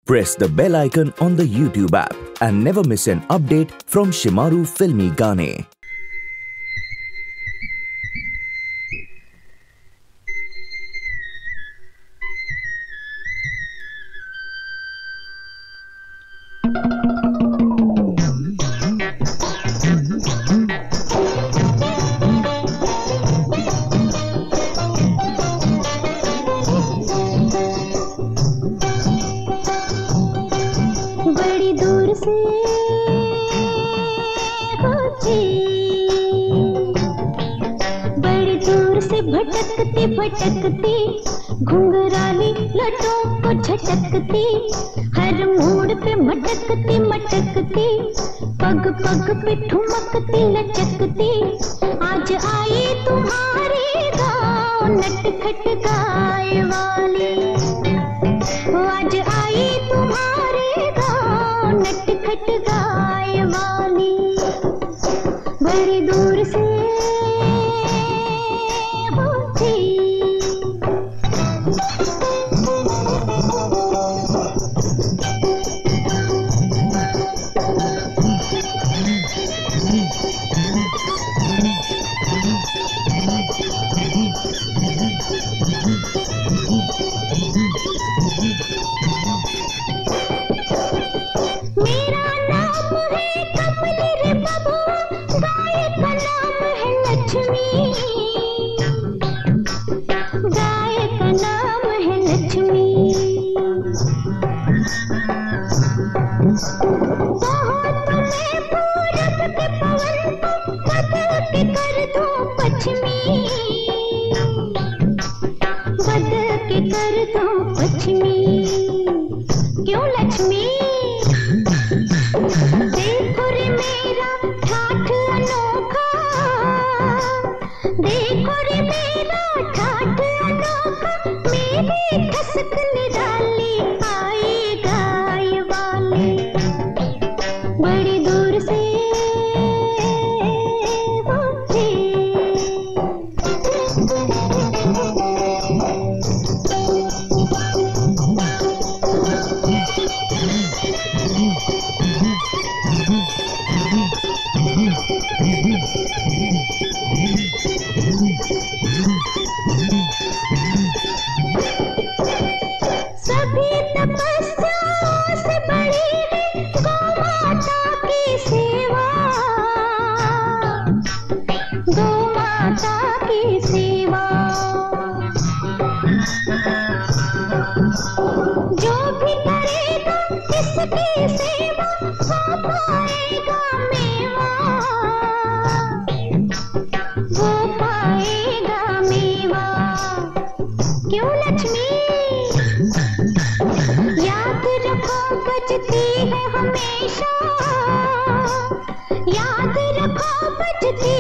Press the bell icon on the YouTube app and never miss an update from Shimaru Filmy Gaane. बड़ी दूर से होती, बड़ी दूर से भटकती भटकती, घुंघराली लटों को झटकती, हर मोड़ पे मटकती मटकती, पग पग पे ठुमकती लचकती। आज आई तुम्हारे गाँव नटखट गाय वाली, आज आई तुम्हारे गाँव नटखट गाय वाली। बड़ी दूर से होती, मेरा नाम है कमली रे बबुआ, गाय का नाम है लक्ष्मी, गाय का नाम है लक्ष्मी। कहो तुम्हें पूरब के पवन को बदल के कर दूं पश्चिमी, बदल के कर दूं पश्चिमी। क्यों लक्ष्मी? देखो रे मेरा ठाठ अनोखा, देखो रे मेरा ठाठ अनोखा, मेरी खसक निराली आई गाय वाली। बड़ी दूर से होती, सभी तपस्याओं से बड़ी है गौ माता की सेवा, गौ माता की सेवा। जो भी करेगा इसकी सेवा वो पाएगा मेवा, वो पाएगा मेवा। क्यों लक्ष्मी? याद रखो बजती है हमेशा, याद रखो बजती